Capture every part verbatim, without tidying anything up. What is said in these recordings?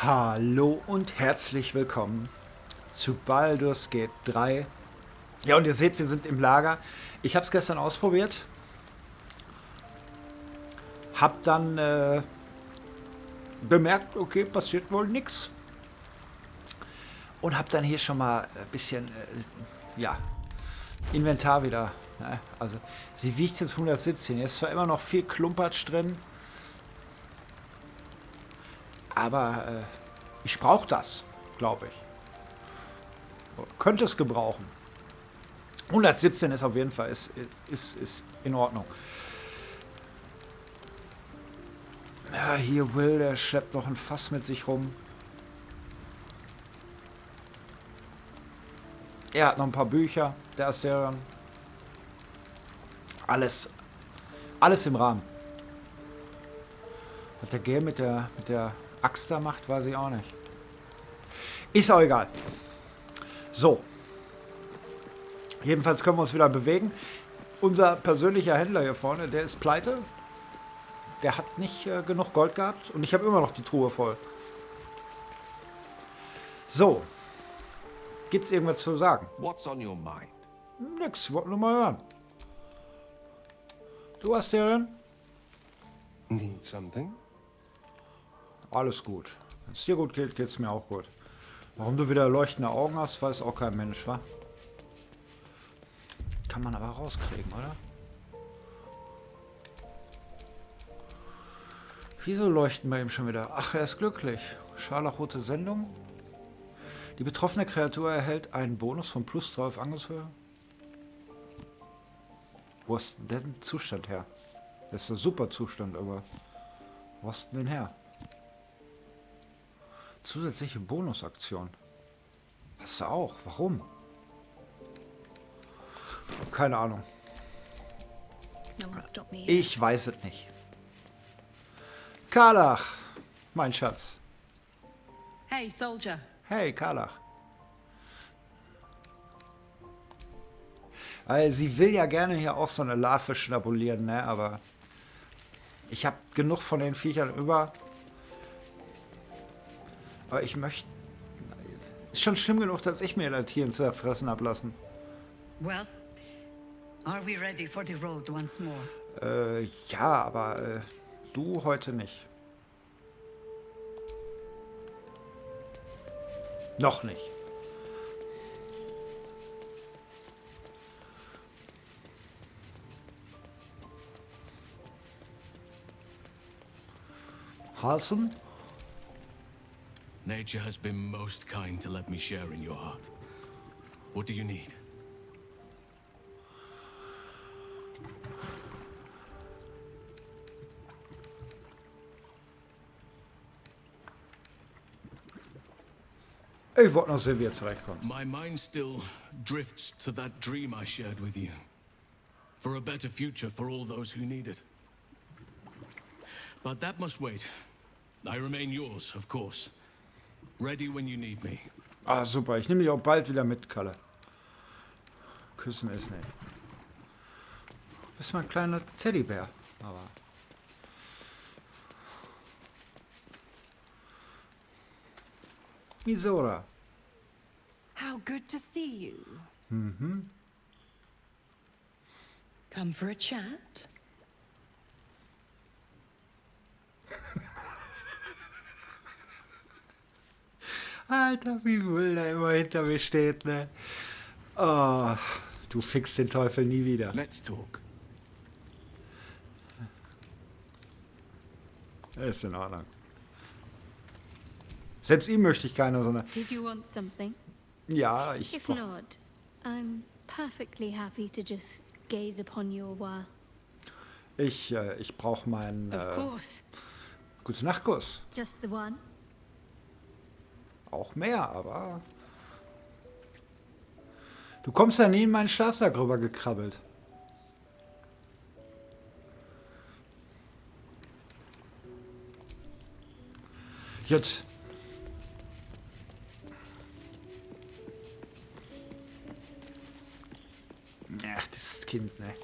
Hallo und herzlich willkommen zu Baldur's Gate drei. Ja, und ihr seht, wir sind im Lager. Ich habe es gestern ausprobiert. Hab dann äh, bemerkt, okay, passiert wohl nichts. Und hab dann hier schon mal ein bisschen, äh, ja, Inventar wieder. Ne? Also, sie wiegt jetzt hundertsiebzehn. Hier ist zwar immer noch viel Klumpatsch drin. Aber äh, ich brauche das, glaube ich. Könnte es gebrauchen. hundertsiebzehn ist auf jeden Fall ist, ist, ist in Ordnung. Ja, hier Will, der schleppt noch ein Fass mit sich rum. Er hat noch ein paar Bücher. Der ist ja alles, alles im Rahmen. Was der Gale mit der, mit der Axt da macht, weiß ich auch nicht. Ist auch egal. So. Jedenfalls können wir uns wieder bewegen. Unser persönlicher Händler hier vorne, der ist pleite. Der hat nicht äh, genug Gold gehabt. Und ich habe immer noch die Truhe voll. So. Gibt's irgendwas zu sagen? What's on your mind? Nix, wollte nur mal hören. Du hast Asterion? Need something? Alles gut. Wenn es dir gut geht, geht's mir auch gut. Warum du wieder leuchtende Augen hast, weiß auch kein Mensch, wa? Kann man aber rauskriegen, oder? Wieso leuchten bei ihm schon wieder? Ach, er ist glücklich. Scharlachrote Sendung. Die betroffene Kreatur erhält einen Bonus von plus drei auf Angriffshöhe. Wo ist denn der Zustand her? Das ist ein super Zustand, aber wo ist denn her? Zusätzliche Bonusaktion. Hast du auch? Warum? Keine Ahnung. Ich weiß es nicht. Karlach, mein Schatz. Hey, Soldier. Hey, Karlach. Weil sie will ja gerne hier auch so eine Larve schnabulieren, ne? Aber ich habe genug von den Viechern über. Aber ich möchte... Ist schon schlimm genug, dass ich mir das Tier zerfressen habe lassen. Well, are we ready for the road once more? Äh, ja, aber äh, du heute nicht. Noch nicht. Halsen? Nature has been most kind to let me share in your heart. What do you need? Ich wollte noch sehen, wie er zurechtkommt. My mind still drifts to that dream I shared with you. For a better future for all those who need it. But that must wait. I remain yours, of course. Ready when you need me. Ah, super. Ich nehme dich auch bald wieder mit, Kalle. Küssen ist nicht. Du bist mein kleiner Teddybär. Aber... Misora. How good to see you. Mhm. Come for a chat? Alter, wie Will da immer hinter mir steht, ne? Oh, du fixst den Teufel nie wieder. Let's talk. Ist in Ordnung. Selbst ihm möchte ich keine so eine... Did you want something? Ja, ich... If not, I'm perfectly happy to just gaze upon you a while. Ich, äh, ich brauche meinen... Of Äh, course. Gute-Nacht-Kuss. Just the one? Auch mehr, aber... Du kommst ja nie in meinen Schlafsack rüber gekrabbelt. Jetzt. Ach, das Kind, ne?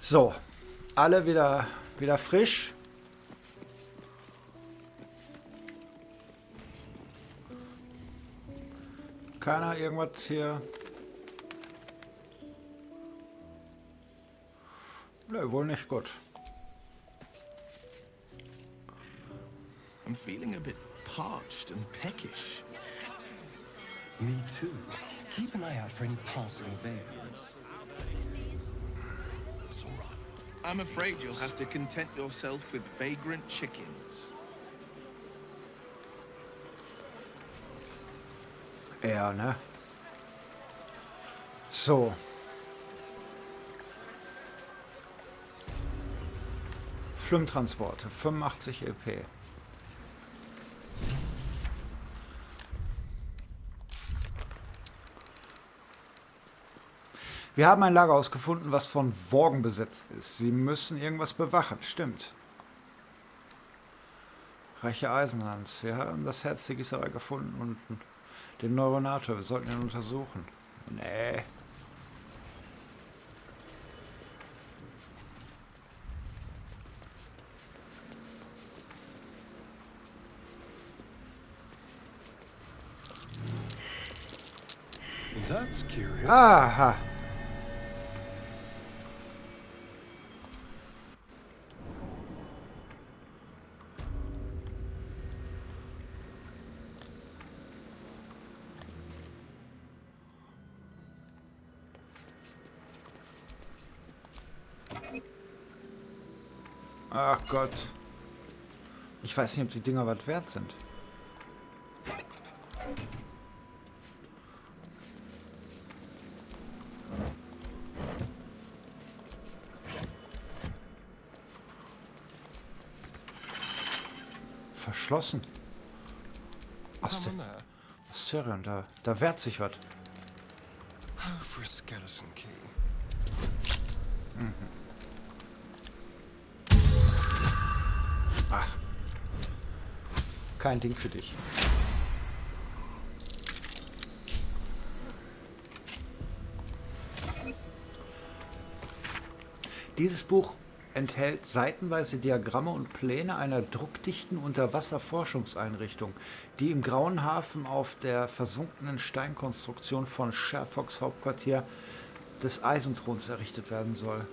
So, alle wieder, wieder frisch. Keiner irgendwas hier. Nö, wohl nicht gut. I'm feeling a bit parched and peckish. Me too. Keep an eye out for any passing vagrants. It's all right. I'm afraid you'll have to content yourself with vagrant chickens. Ja, ne? So. Flummtransporte, fünfundachtzig E P. Wir haben ein Lagerhaus gefunden, was von Worgen besetzt ist. Sie müssen irgendwas bewachen. Stimmt. Reiche Eisenhans. Wir haben das Herz der Gießerei gefunden und den Neuronator. Wir sollten ihn untersuchen. Nee. That's curious. Aha. Ach Gott. Ich weiß nicht, ob die Dinger was wert sind. Verschlossen. Aster Asterion, da, da wehrt sich was. Oh, for a skeleton key. Mhm. Ach. Kein Ding für dich. Dieses Buch enthält seitenweise Diagramme und Pläne einer druckdichten Unterwasserforschungseinrichtung, die im Grauen Hafen auf der versunkenen Steinkonstruktion von Sherfox Hauptquartier des Eisenthrons errichtet werden soll.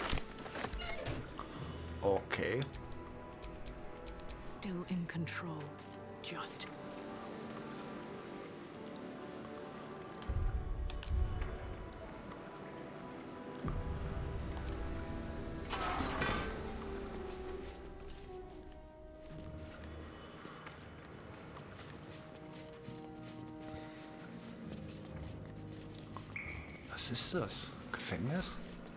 Okay. Still in control. Just. Was ist das? Gefängnis?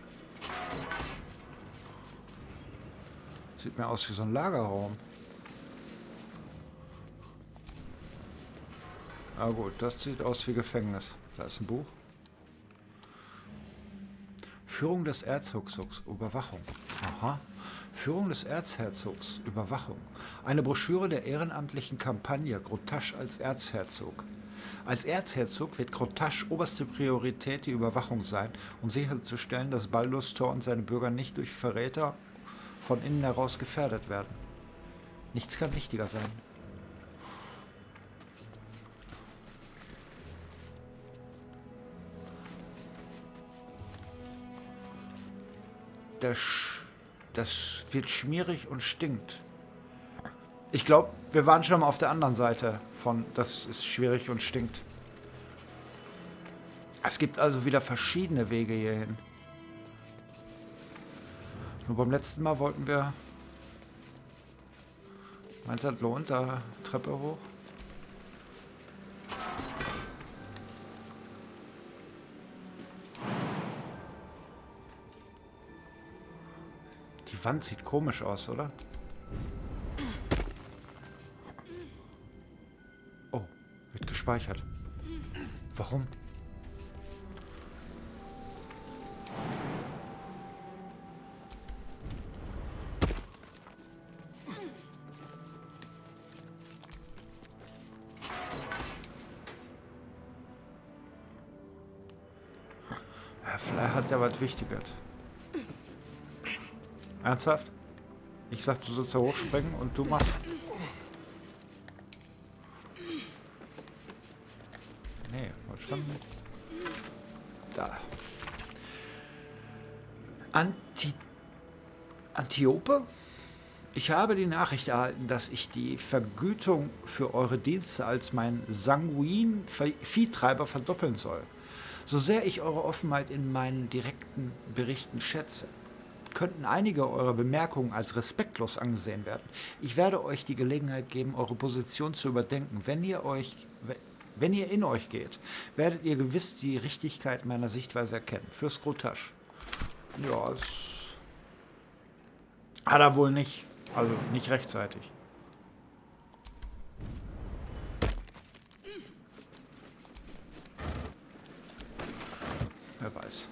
Sieht mir aus wie so ein Lagerraum. Ah gut, das sieht aus wie Gefängnis. Da ist ein Buch. Führung des Erzherzogs, Überwachung. Aha. Führung des Erzherzogs, Überwachung. Eine Broschüre der ehrenamtlichen Kampagne Grotasch als Erzherzog. Als Erzherzog wird Grotasch oberste Priorität die Überwachung sein, um sicherzustellen, dass Baldur's Tor und seine Bürger nicht durch Verräter von innen heraus gefährdet werden. Nichts kann wichtiger sein. Das, das wird schmierig und stinkt. Ich glaube, wir waren schon mal auf der anderen Seite von, das ist schwierig und stinkt. Es gibt also wieder verschiedene Wege hierhin. Nur beim letzten Mal wollten wir... Meinst du, das lohnt, da Treppe hoch? Die Wand sieht komisch aus, oder? Oh, wird gespeichert. Warum? Ja, vielleicht hat er was Wichtiges. Ernsthaft? Ich sag, du sollst da hochspringen und du machst... Nee, wollte schon... Da. Anti... Antiope? Ich habe die Nachricht erhalten, dass ich die Vergütung für eure Dienste als mein Sanguin Viehtreiber verdoppeln soll. So sehr ich eure Offenheit in meinen direkten Berichten schätze, könnten einige eurer Bemerkungen als respektlos angesehen werden. Ich werde euch die Gelegenheit geben, eure Position zu überdenken. Wenn ihr euch, wenn ihr in euch geht, werdet ihr gewiss die Richtigkeit meiner Sichtweise erkennen. Fürst Grotasch. Ja, das hat er wohl nicht. Also nicht rechtzeitig. Wer weiß.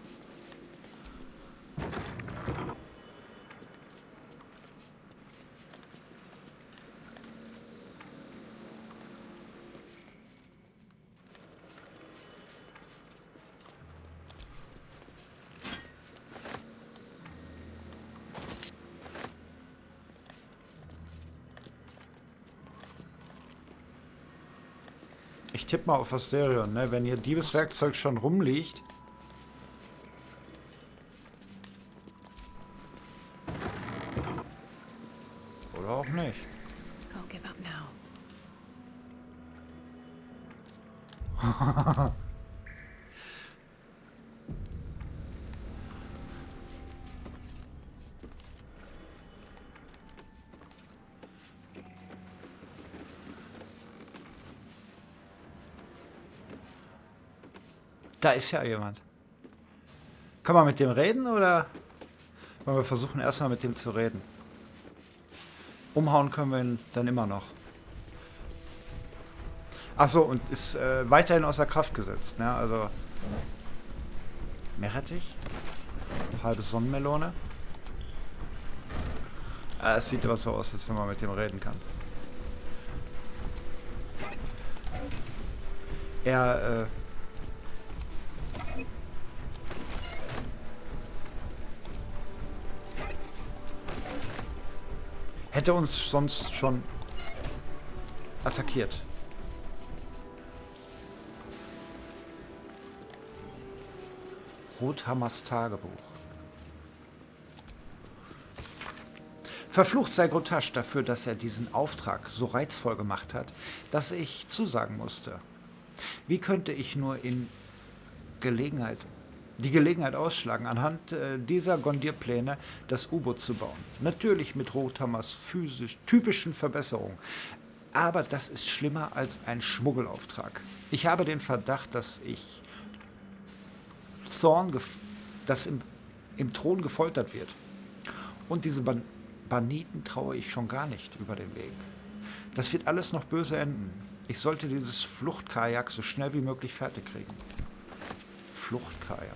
Ich tippe mal auf Asterion, ne? Wenn hier Diebeswerkzeug schon rumliegt. Oder auch nicht. Can't give up now. Da ist ja jemand. Kann man mit dem reden oder wollen wir versuchen erstmal mit dem zu reden? Umhauen können wir ihn dann immer noch. Achso, und ist äh, weiterhin außer Kraft gesetzt. Ne? Also Meerrettich, halbe Sonnenmelone. Äh, es sieht aber so aus, als wenn man mit dem reden kann. Er äh, hätte uns sonst schon attackiert. Rothammers Tagebuch. Verflucht sei Grotasch dafür, dass er diesen Auftrag so reizvoll gemacht hat, dass ich zusagen musste. Wie könnte ich nur in Gelegenheit, die Gelegenheit ausschlagen, anhand äh, dieser Gondierpläne das U-Boot zu bauen? Natürlich mit Rothammers physisch typischen Verbesserungen. Aber das ist schlimmer als ein Schmuggelauftrag. Ich habe den Verdacht, dass ich Thorn, dass im, im Thron gefoltert wird. Und diese Ban Banditen traue ich schon gar nicht über den Weg. Das wird alles noch böse enden. Ich sollte dieses Fluchtkajak so schnell wie möglich fertig kriegen. Fluchtkajak.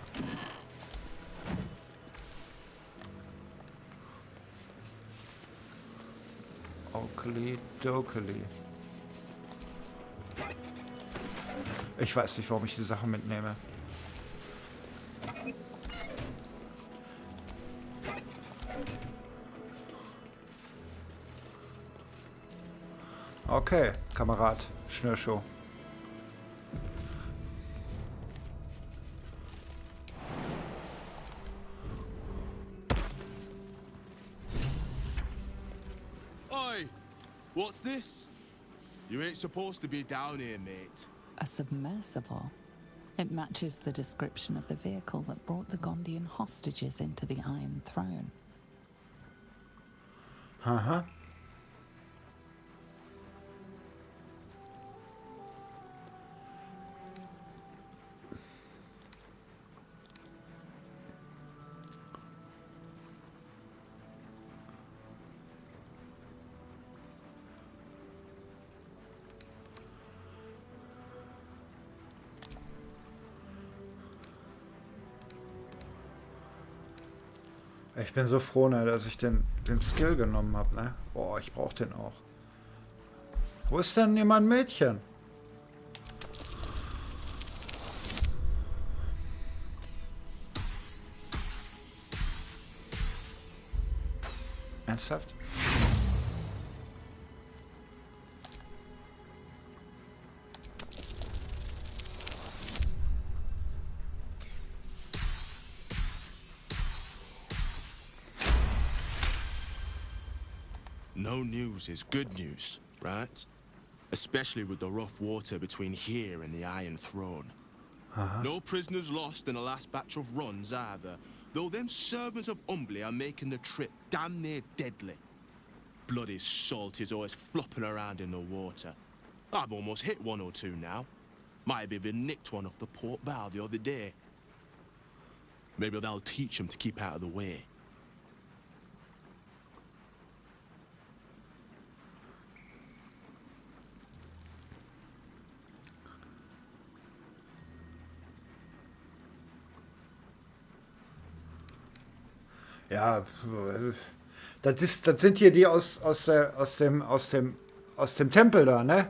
Okeli dokeli. Ich weiß nicht, warum ich die Sachen mitnehme. Okay, Kamerad, Schnürschuh. Oi! What's this? You ain't supposed to be down here, mate. A submersible. It matches the description of the vehicle that brought the Gondian hostages into the Iron Throne. Haha. Ich bin so froh, ne, dass ich den, den Skill genommen habe, ne? Boah, ich brauche den auch. Wo ist denn hier mein Mädchen? Ernsthaft? No news is good news, right? Especially with the rough water between here and the Iron Throne. Uh-huh. No prisoners lost in the last batch of runs either, though them servants of Umbly are making the trip damn near deadly. Bloody salt is always flopping around in the water. I've almost hit one or two now. Might have even nicked one off the port bow the other day. Maybe that'll teach them to keep out of the way. Ja, das ist, das sind hier die aus, aus, der, aus dem, aus dem, aus dem Tempel da, ne?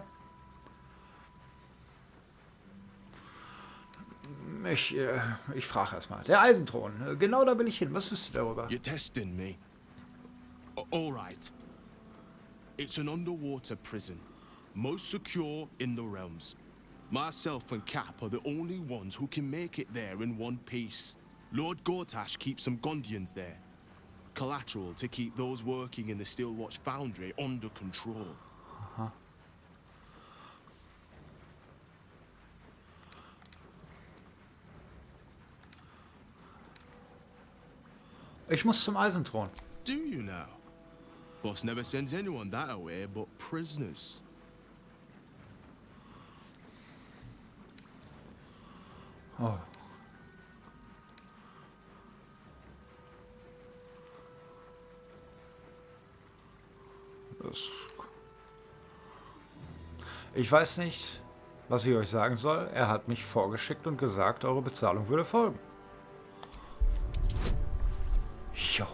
Ich, äh, ich frage erstmal. Der Eisenthron, genau da will ich hin. Was wisst ihr darüber? You're testing me. A- all right. It's an underwater prison, most secure in the realms. Myself and Cap are the only ones who can make it there in one piece. Lord Gortash keeps some Gondians there. Collateral to keep those working in the Steelwatch Foundry under control. Aha. Ich muss zum Eisenthron. Do you now? Boss never sends anyone that away but prisoners. Oh. Das ich weiß nicht, was ich euch sagen soll. Er hat mich vorgeschickt und gesagt, eure Bezahlung würde folgen. Jo.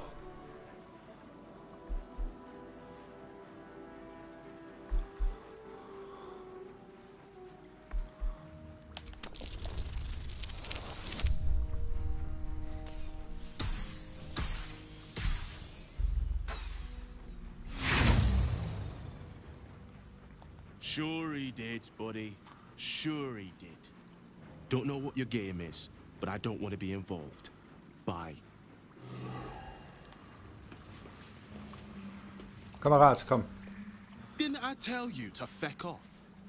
Sure he did, buddy. Sure he did. Don't know what your game is, but I don't want to be involved. Bye. Kamerad, komm. Didn't I tell you to feck off?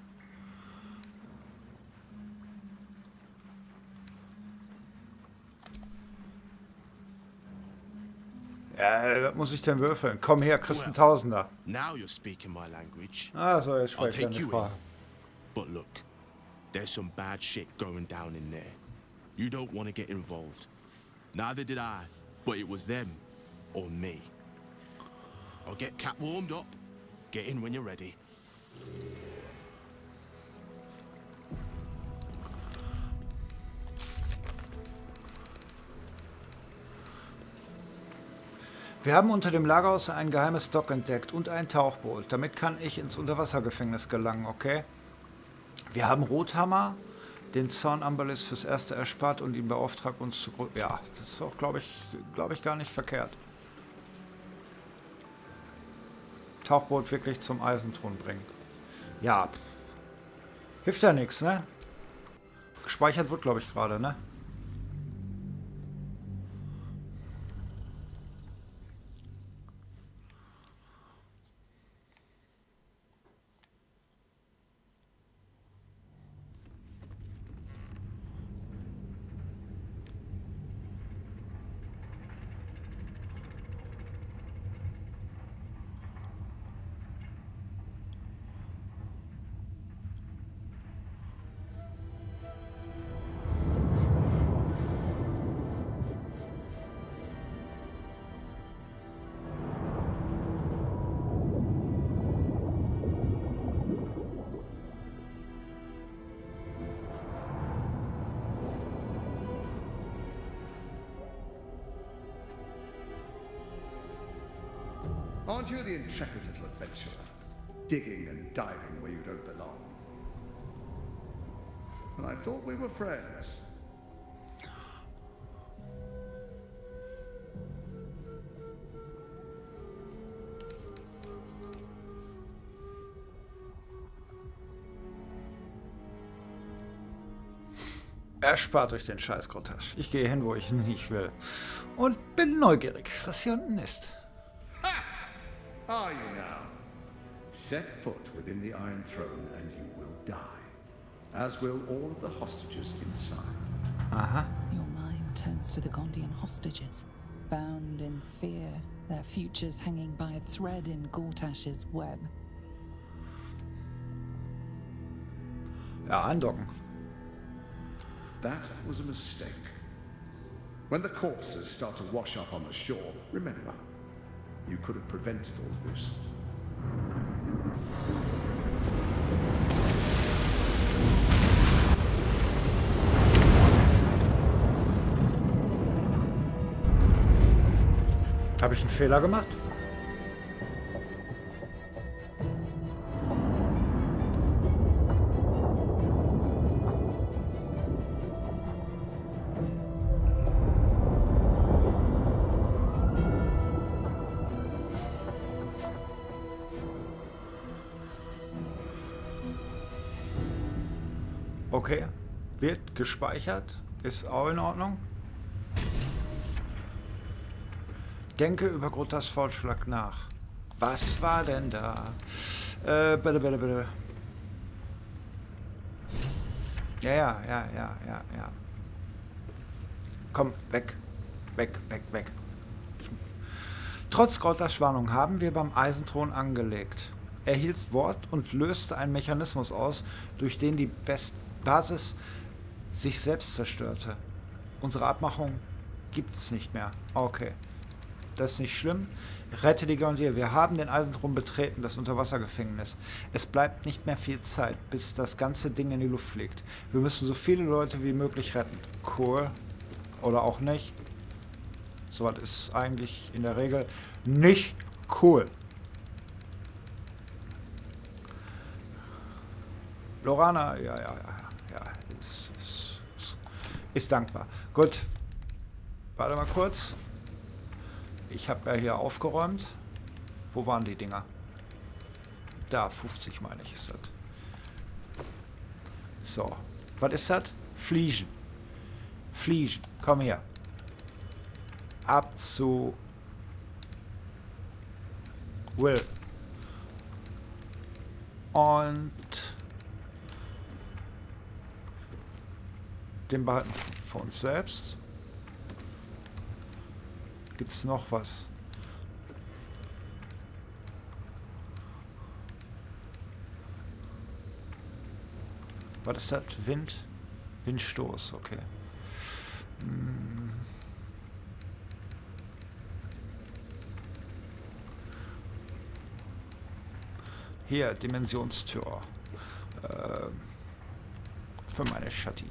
Ja, was muss ich denn würfeln? Komm her, kriegst einen Tausender. Now you're speaking my language. Ah, so, jetzt I'll spreche ich take deine you in. Sprache. But look, there's some bad shit going down in there. You don't want to get involved. Neither did I, but it was them or me. I'll get Cap warmed up. Get in when you're ready. Wir haben unter dem Lagerhaus ein geheimes Dock entdeckt und ein Tauchboot. Damit kann ich ins Unterwassergefängnis gelangen, okay? Wir haben Rothammer, den Zorn Amberlis fürs Erste erspart und ihn beauftragt, uns zu... Ja, das ist auch, glaube ich, glaube ich, gar nicht verkehrt. Tauchboot wirklich zum Eisenthron bringen. Ja. Hilft ja nichts, ne? Gespeichert wird, glaube ich, gerade, ne? Aren't you the intrepid little adventurer? Digging and diving where you don't belong. And I thought we were friends. Erspart euch den Scheiß, Grottasch. Ich gehe hin, wo ich nicht will. Und bin neugierig, was hier unten ist. Ha! Are you now? Set foot within the Iron Throne and you will die. As will all of the hostages inside. Aha. Your mind turns to the Gondian hostages, bound in fear, their futures hanging by a thread in Gortash's web. Ja, andocken. That was a mistake. When the corpses start to wash up on the shore, remember, you could have prevented all of this. Habe ich einen Fehler gemacht? Okay, wird gespeichert, ist auch in Ordnung. Denke über Grottas Vorschlag nach. Was war denn da? Äh, bitte, bitte, bitte. Ja, ja, ja, ja, ja, ja. Komm, weg. Weg, weg, weg. Trotz Grottas Warnung haben wir beim Eisenthron angelegt. Er hielt Wort und löste einen Mechanismus aus, durch den die Best Basis sich selbst zerstörte. Unsere Abmachung gibt es nicht mehr. Okay. Das ist nicht schlimm. Rette die Gondier. Wir haben den Eisenthron betreten, das Unterwassergefängnis. Es bleibt nicht mehr viel Zeit, bis das ganze Ding in die Luft fliegt. Wir müssen so viele Leute wie möglich retten. Cool. Oder auch nicht. Sowas ist eigentlich in der Regel nicht cool. Lorana, ja, ja, ja, ja, ist, ist, ist, ist dankbar. Gut. Warte mal kurz. Ich habe ja hier aufgeräumt. Wo waren die Dinger? Da, fünfzig meine ich ist das. So. Was ist das? Fliegen. Fliegen. Komm her. Ab zu Will. Und den behalten für uns selbst. Gibt es noch was? Was ist das? Wind? Windstoß, okay. Hm. Hier, Dimensionstür. Äh, für meine Schatti.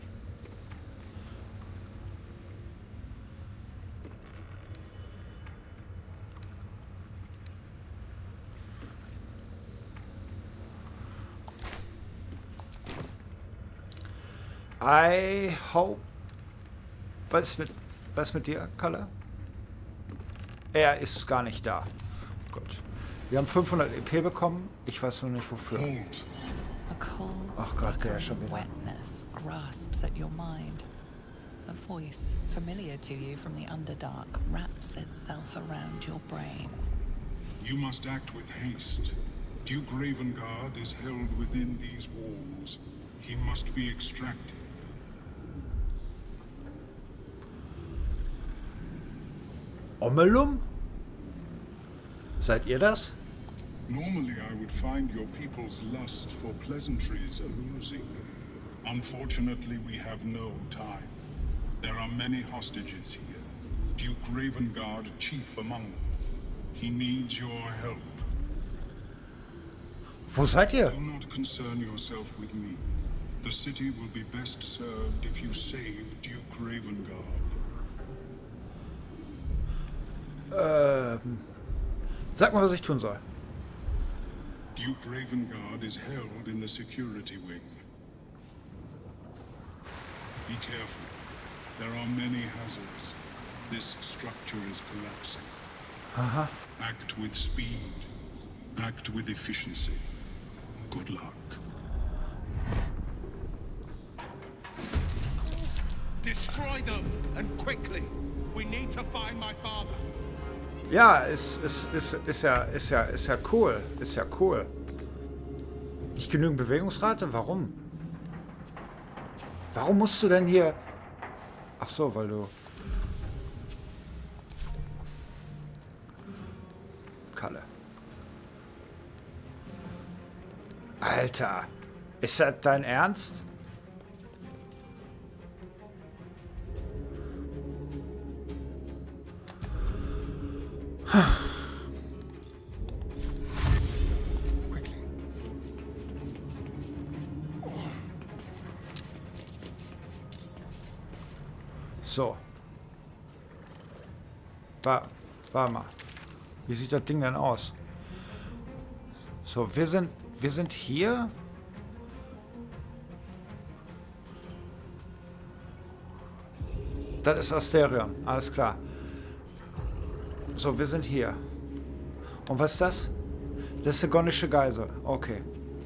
I hope. Was ist mit, was ist mit dir, Kalle? Er ist gar nicht da. Gut. Wir haben fünfhundert E P bekommen. Ich weiß noch nicht wofür. A cold, Ach Gott, der ist schon wieder. wetness grasps at your mind. A voice familiar to you from the Underdark wraps itself around your brain. You must act with haste. Duke Ravengard is held within these walls. He must be extracted. Omelum? Seid ihr das? Normally I would find your people's lust for pleasantries amusing. Unfortunately, we have no time. There are many hostages here. Duke Ravengard, chief among them. He needs your help. Wo seid ihr? Do not concern yourself with me. The city will be best served if you save Duke Ravengard. Ähm, sag mal, was ich tun soll. Duke Ravengard is held in the security wing. Be careful. There are many hazards. This structure is collapsing. Aha. Act with speed. Act with efficiency. Good luck. Destroy them, and quickly. We need to find my father. Ja, ist, ist, ist, ist ja, ist ja, ist ja cool. Ist ja cool. Nicht genügend Bewegungsrate? Warum? Warum musst du denn hier... Ach so, weil du... Kalle. Alter. Ist das dein Ernst? So. War, war mal. Wie sieht das Ding denn aus? So, wir sind, wir sind hier. Das ist Asterion, alles klar. So, wir sind hier. Und was ist das? Das ist der Gornische Geisel. Okay.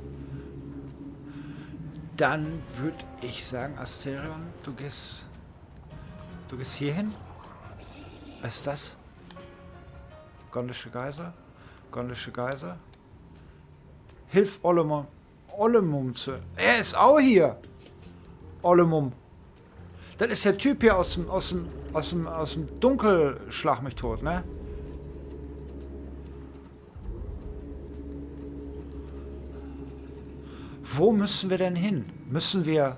Dann würde ich sagen, Asterion, du gehst... Du gehst hier hin? Was ist das? Gornische Geisel? Gornische Geisel? Hilf Olemum. Olemum zu... Er ist auch hier! Olemum. Das ist der Typ hier aus dem, aus dem, aus dem, aus dem Dunkelschlag mich tot, ne? Wo müssen wir denn hin? Müssen wir...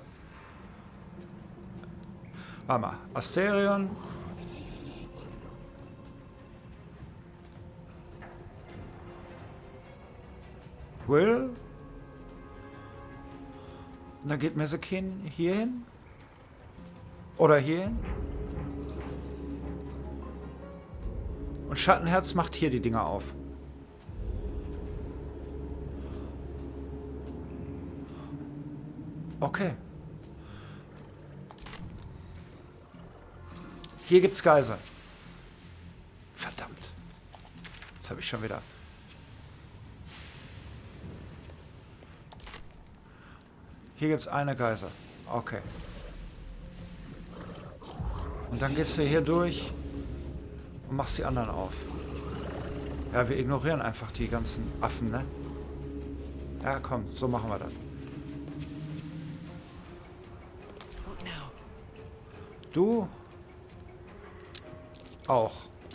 Warte mal. Asterion. Will. Und dann geht Mesekin hier hin. Oder hier hin. Und Schattenherz macht hier die Dinger auf. Okay. Hier gibt's Geiser. Verdammt. Jetzt habe ich schon wieder... Hier gibt's eine Geiser. Okay. Und dann gehst du hier durch und machst die anderen auf. Ja, wir ignorieren einfach die ganzen Affen, ne? Ja, komm, so machen wir das. Du auch.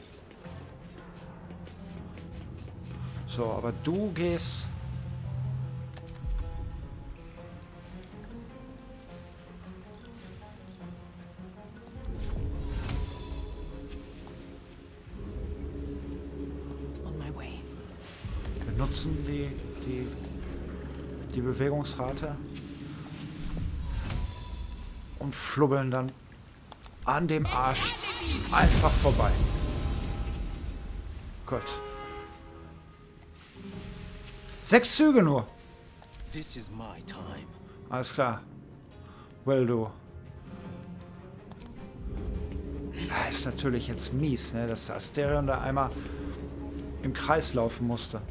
So, aber du gehst... Wir nutzen die, die, die Bewegungsrate und flubbeln dann an dem Arsch einfach vorbei. Gott. Sechs Züge nur. Alles klar. Well, du. Das ist natürlich jetzt mies, ne, dass der Asterion da einmal im Kreis laufen musste.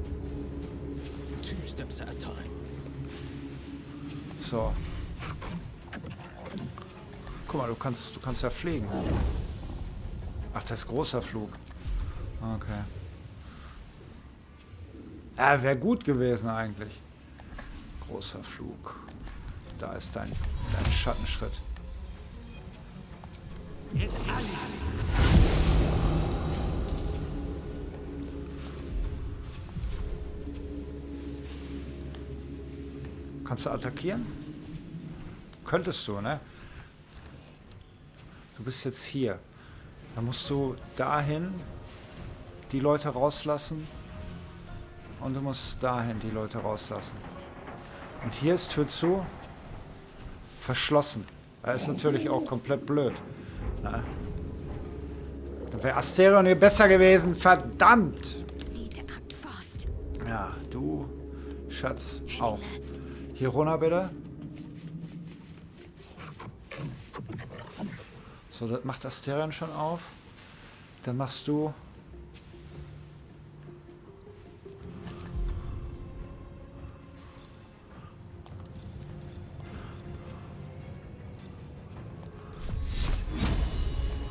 So. Guck mal, du kannst, du kannst ja fliegen. Ach, das ist großer Flug. Okay. Ja, wäre gut gewesen eigentlich. Großer Flug. Da ist dein, dein Schattenschritt. Kannst du attackieren? Könntest du, ne? Du bist jetzt hier. Dann musst du dahin die Leute rauslassen. Und du musst dahin die Leute rauslassen. Und hier ist Tür zu. Verschlossen. Da ist natürlich auch komplett blöd. Na? Dann wäre Asterion hier besser gewesen. Verdammt! Ja, du, Schatz, auch. Hier runter bitte. So, das macht Asterion schon auf. Dann machst du...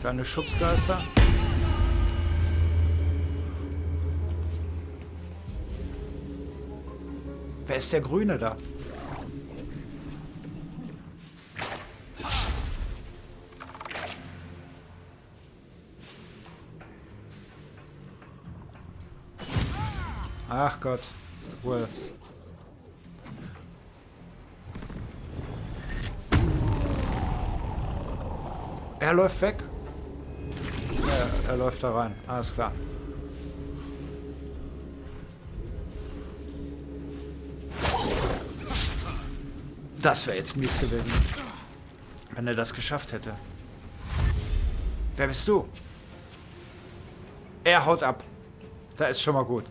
Kleine Schutzgeister. Wer ist der Grüne da? Ach Gott. Wohl. Er läuft weg. Er, er läuft da rein. Alles klar. Das wäre jetzt mies gewesen, wenn er das geschafft hätte. Wer bist du? Er haut ab. Da ist schon mal gut.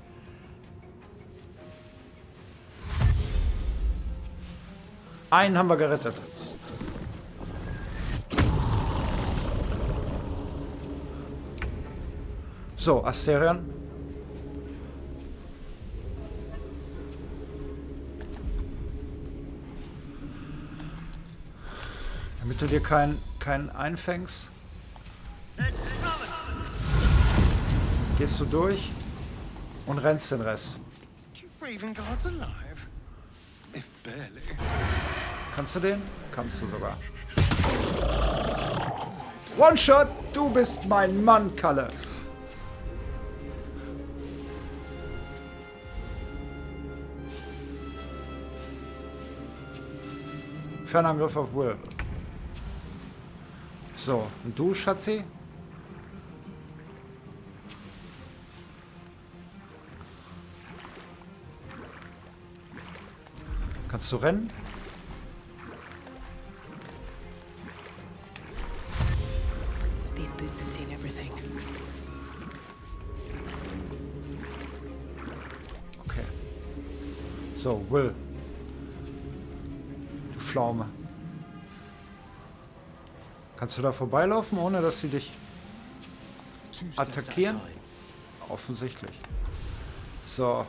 Einen haben wir gerettet. So, Asterion. Damit du dir keinen keinen einfängst. Gehst du durch und rennst den Rest. Kannst du den? Kannst du sogar. One-Shot! Du bist mein Mann, Kalle! Fernangriff auf Will. So, und du, Schatzi? Kannst du rennen? These boots have seen everything. Okay. So, Will. Du Pflaume. Kannst du da vorbeilaufen, ohne dass sie dich attackieren? Offensichtlich. So.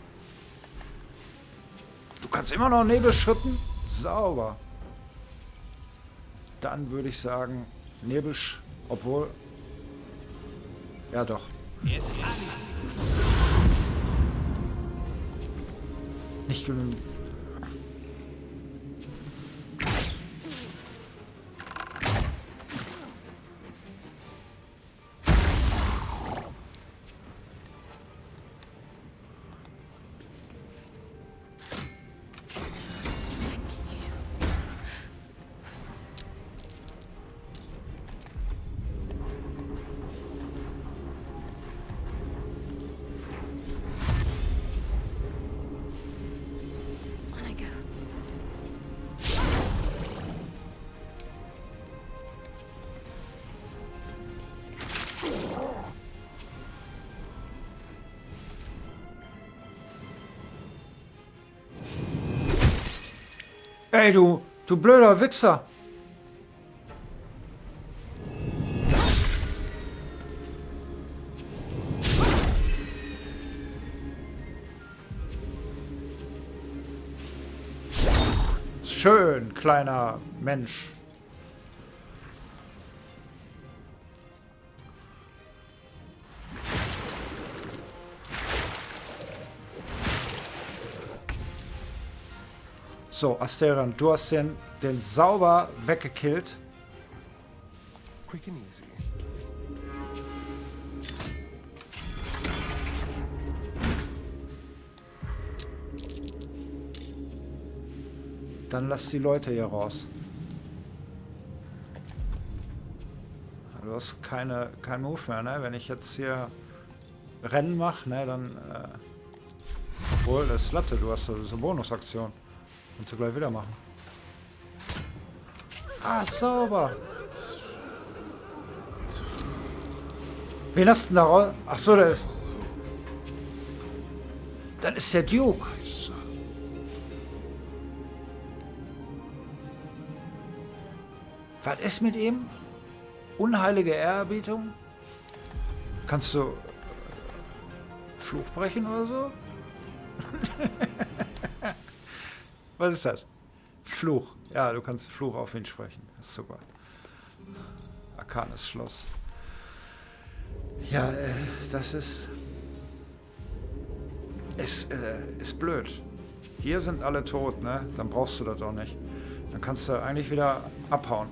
Du kannst immer noch Nebel schütten? Sauber. Dann würde ich sagen, Nebel, obwohl... Ja doch. Nicht genügend. Ey, du, du blöder Wichser. Schön, kleiner Mensch. So, Asterion, du hast den, den sauber weggekillt. Quick and easy. Dann lass die Leute hier raus. Du hast keine, kein Move mehr, ne? Wenn ich jetzt hier Rennen mache, ne, dann... Äh, obwohl, das ist Latte, du hast so, so Bonusaktion. Kannst du gleich wieder machen. Ah, sauber. Wen hast du denn da raus? Achso, der ist... Das ist der Duke. Was ist mit ihm? Unheilige Ehrerbietung? Kannst du Fluch brechen oder so? Was ist das? Fluch. Ja, du kannst Fluch auf ihn sprechen. Das ist super. Arkanes Schloss. Ja, äh, das ist... Ist, äh, ist blöd. Hier sind alle tot, ne? Dann brauchst du das doch nicht. Dann kannst du eigentlich wieder abhauen.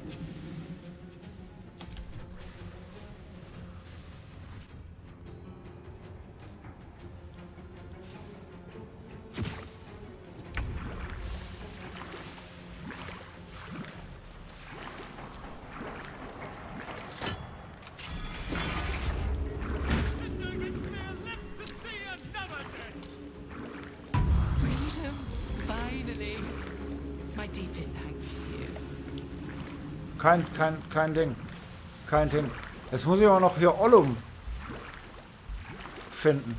Kein, kein, kein Ding. Kein Ding. Jetzt muss ich auch noch hier Ollum finden.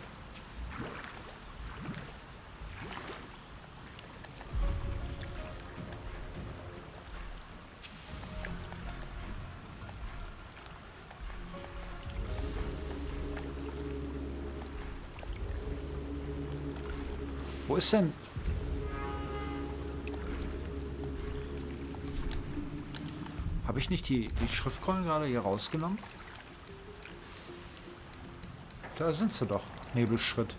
Wo ist denn? Habe ich nicht die, die Schriftrollen gerade hier rausgenommen? Da sind sie doch. Nebelschritt.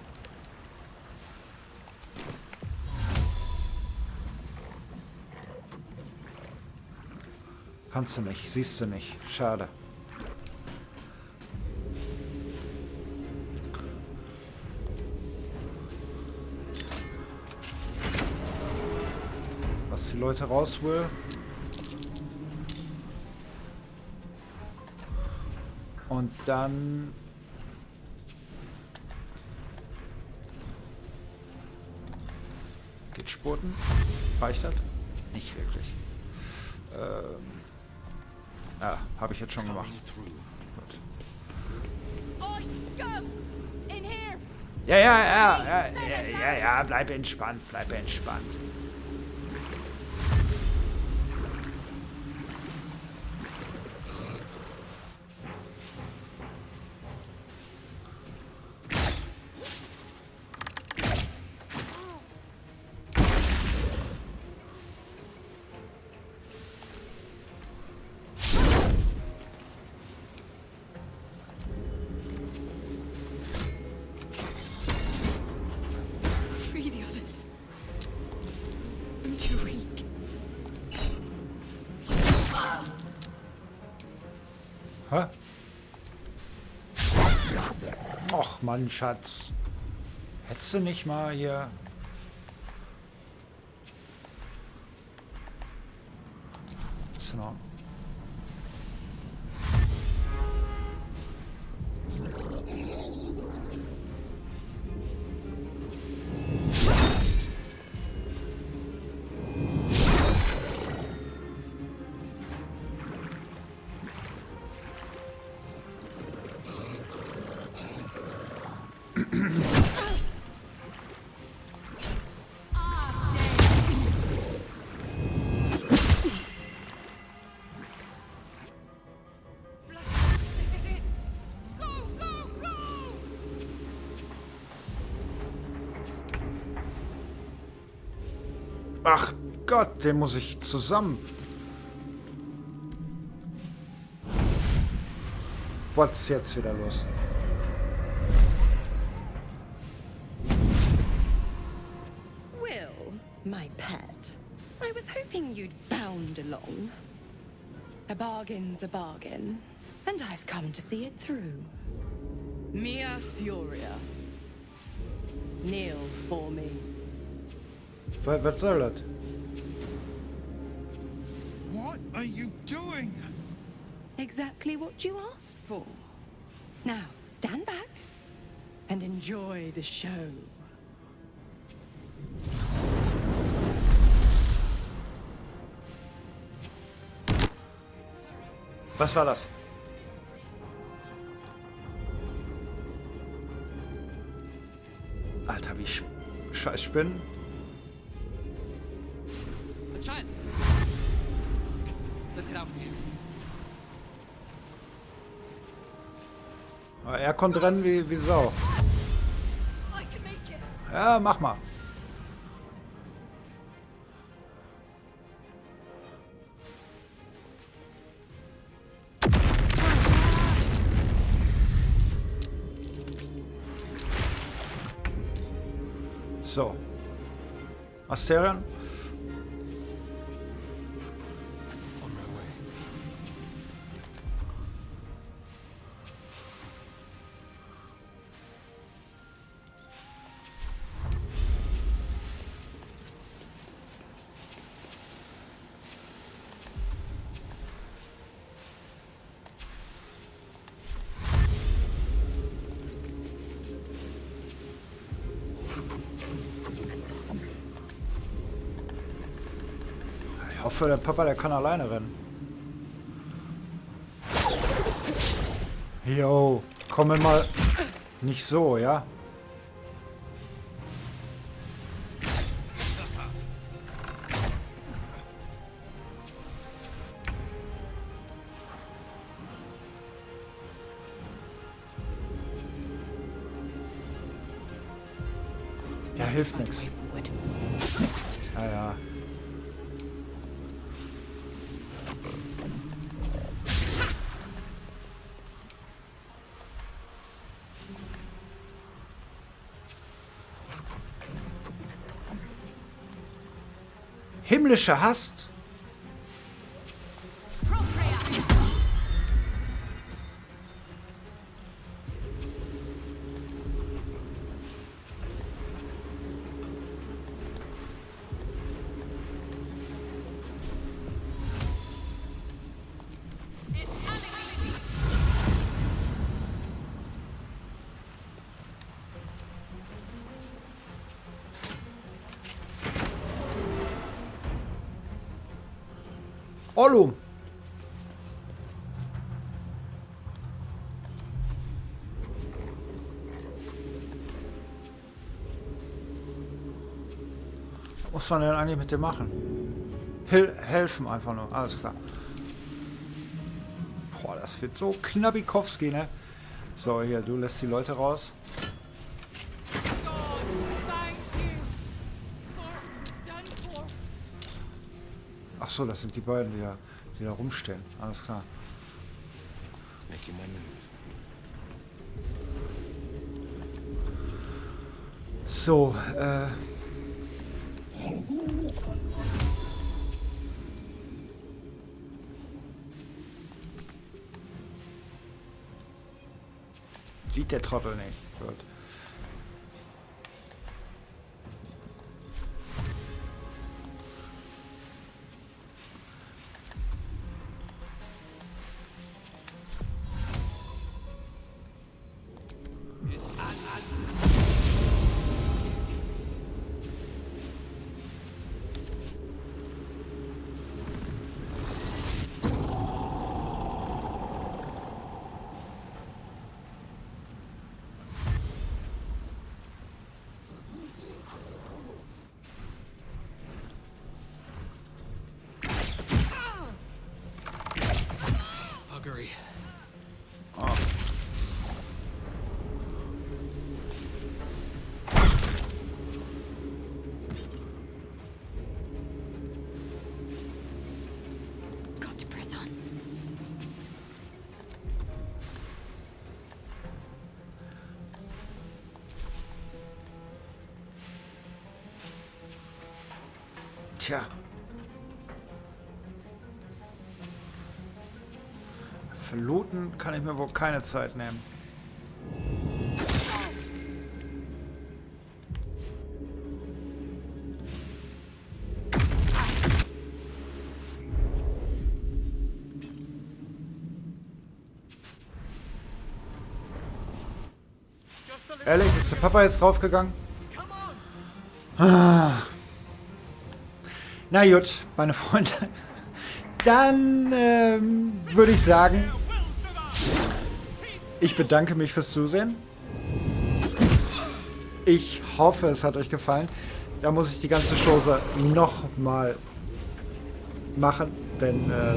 Kannst du nicht, siehst du nicht. Schade. Was die Leute raus will. Und dann... Geht Spurten? Reicht das? Nicht wirklich. Ähm... Ja, habe ich jetzt schon gemacht. Gut. Ja, ja, ja, ja, ja, ja, ja, bleib entspannt, bleib entspannt. Hä? Och, Mann, Schatz. Hättest du nicht mal hier... Ist in Ordnung. Ach Gott, den muss ich zusammen. Was ist jetzt wieder los? Will, my pet, I was hoping you'd bound along. A bargain's a bargain, and I've come to see it through. Mia Furia. Kneel for me. Was soll das? What are you doing? Exactly what you asked for. Now, stand back and enjoy the show. Was war das? Alter, wie sch scheiß Spinnen. Child. Let's get out of here. Aber er konnte rennen wie, wie Sau. Ja, mach mal. So. Asterion. Ich hoffe, der Papa, der kann alleine rennen. Jo, komm mal. Nicht so, ja? Ja, hilft nichts. Ja, ja. Himmlische Hast. Ollum. Was muss man denn eigentlich mit dem machen? Hel helfen einfach nur, alles klar. Boah, das wird so Knabbikowski, ne? So, hier, du lässt die Leute raus. Ach so, das sind die beiden, die da, die da rumstehen. Alles klar. So, äh... Sieht der Trottel nicht. Gut. Oh. Got to press on. Tja. Für Looten kann ich mir wohl keine Zeit nehmen. Ehrlich, ist der Papa jetzt draufgegangen? Ah. Na gut, meine Freunde. Dann ähm, würde ich sagen, ich bedanke mich fürs Zusehen. Ich hoffe, es hat euch gefallen. Da muss ich die ganze Chose nochmal machen, denn äh,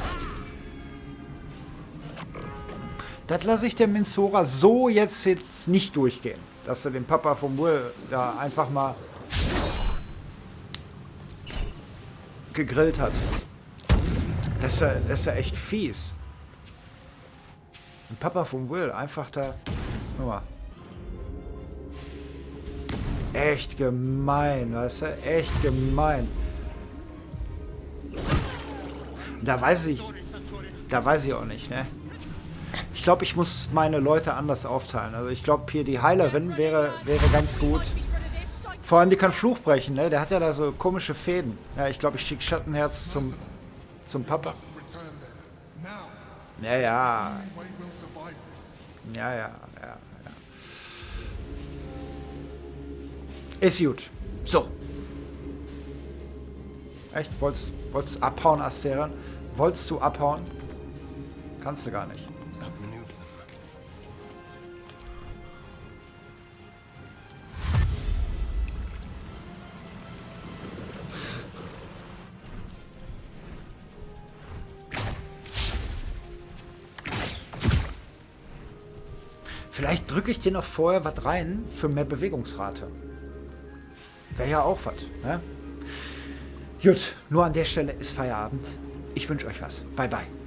das lasse ich dem Minzora so jetzt, jetzt nicht durchgehen, dass er den Papa vom Will da einfach mal gegrillt hat. Das ist ja, das ist ja echt fies. Ein Papa von Will einfach da. Guck mal. echt gemein, weißt du? Echt gemein. Da weiß ich... Da weiß ich auch nicht, ne? Ich glaube, ich muss meine Leute anders aufteilen. Also ich glaube, hier die Heilerin wäre, wäre ganz gut. Vor allem, die kann Fluch brechen, ne? Der hat ja da so komische Fäden. Ja, ich glaube, ich schicke Schattenherz zum, zum Papa. Ja, ja. Ja, ja, ja, ja. Ist gut. So. Echt? Wolltest du abhauen, Asteran? Wolltest du abhauen? Kannst du gar nicht. Vielleicht drücke ich dir noch vorher was rein für mehr Bewegungsrate. Wäre ja auch was, ne? Gut, nur an der Stelle ist Feierabend. Ich wünsche euch was. Bye, bye.